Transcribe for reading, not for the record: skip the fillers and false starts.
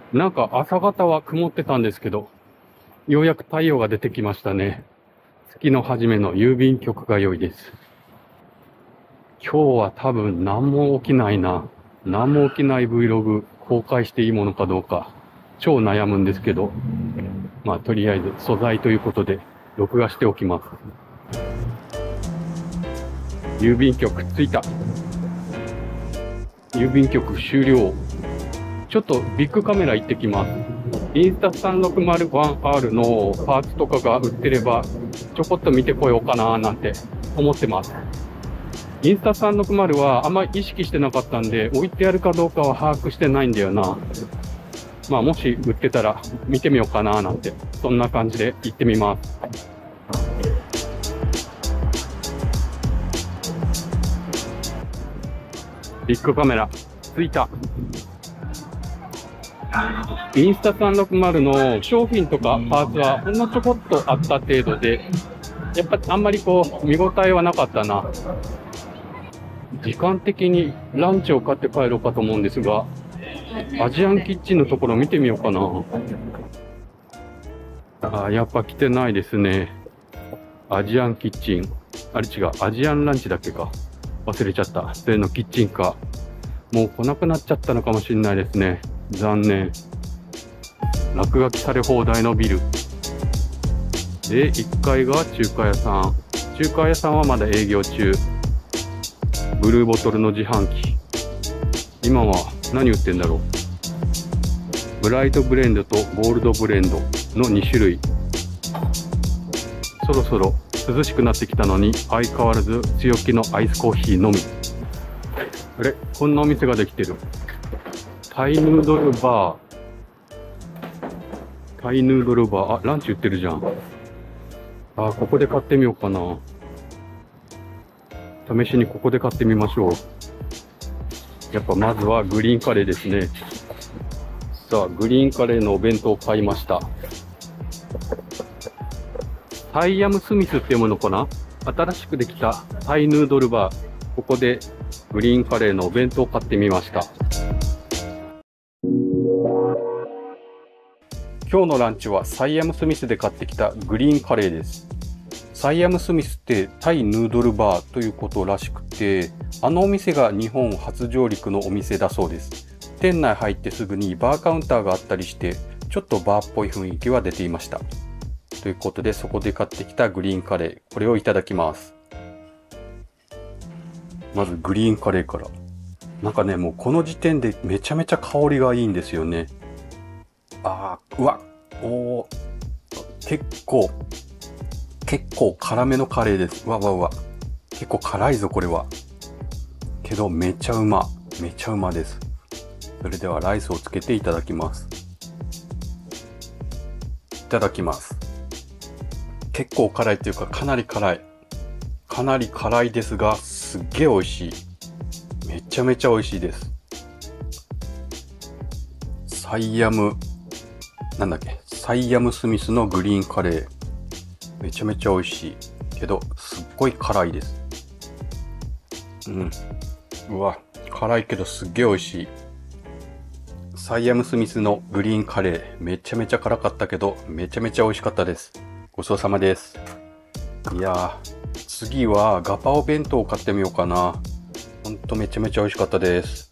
なんか朝方は曇ってたんですけど、ようやく太陽が出てきましたね。月の初めの郵便局が良いです。今日は多分何も起きないな。何も起きない Vlog 公開していいものかどうか、超悩むんですけど、まあとりあえず素材ということで録画しておきます。郵便局着いた。郵便局終了。ちょっとビッグカメラ行ってきます。インスタ 3601R のパーツとかが売ってれば、ちょこっと見てこようかななんて思ってます。インスタ360はあんまり意識してなかったんで、置いてあるかどうかは把握してないんだよな。まあもし売ってたら見てみようかななんて、そんな感じで行ってみます。ビッグカメラ、着いた。インスタ360の商品とかパーツはほんのちょこっとあった程度で、やっぱあんまりこう見応えはなかったな。時間的にランチを買って帰ろうかと思うんですが、アジアンキッチンのところ見てみようかな。やっぱ来てないですね。アジアンキッチン。あれ違う、アジアンランチだっけか。忘れちゃった。それのキッチンか。もう来なくなっちゃったのかもしれないですね。残念。落書きされ放題のビル。で、1階が中華屋さん。中華屋さんはまだ営業中。ブルーボトルの自販機。今は何売ってんだろう。ブライトブレンドとゴールドブレンドの2種類。そろそろ涼しくなってきたのに相変わらず強気のアイスコーヒーのみ。あれ、こんなお店ができてる。タイヌードルバー。タイヌードルバー。ランチ売ってるじゃん。ここで買ってみようかな。試しにここで買ってみましょう。やっぱまずはグリーンカレーですね。さあ、グリーンカレーのお弁当を買いました。タイヤムスミスっていうものかな。新しくできたタイヌードルバー。ここでグリーンカレーのお弁当を買ってみました。今日のランチはサイアムスミスで買ってきたグリーンカレーです。サイアムスミスってタイヌードルバーということらしくて、あのお店が日本初上陸のお店だそうです。店内入ってすぐにバーカウンターがあったりして、ちょっとバーっぽい雰囲気は出ていました。ということでそこで買ってきたグリーンカレー、これをいただきます。まずグリーンカレーから。なんかね、もうこの時点でめちゃめちゃ香りがいいんですよね。うわ、結構辛めのカレーです。うわ。結構辛いぞ、これは。けど、めちゃうまです。それではライスをつけていただきます。いただきます。結構辛いというか、かなり辛いですが、すっげえ美味しい。めちゃめちゃ美味しいです。サイアムスミスのグリーンカレー。めちゃめちゃ美味しい。けど、すっごい辛いです。うわ、辛いけどすっげえ美味しい。サイアムスミスのグリーンカレー。めちゃめちゃ辛かったけど、めちゃめちゃ美味しかったです。ごちそうさまです。いやー、次はガパオ弁当を買ってみようかな。ほんとめちゃめちゃ美味しかったです。